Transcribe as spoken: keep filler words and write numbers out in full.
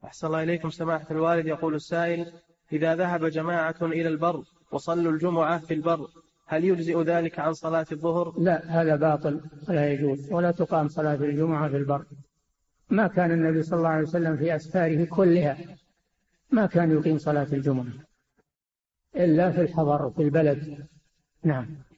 أحسن الله إليكم سماحة الوالد. يقول السائل: إذا ذهب جماعة إلى البر وصلوا الجمعة في البر هل يجزئ ذلك عن صلاة الظهر؟ لا، هذا باطل ولا يجوز، ولا تقام صلاة الجمعة في البر. ما كان النبي صلى الله عليه وسلم في أسفاره كلها ما كان يقيم صلاة الجمعة إلا في الحضر في البلد. نعم.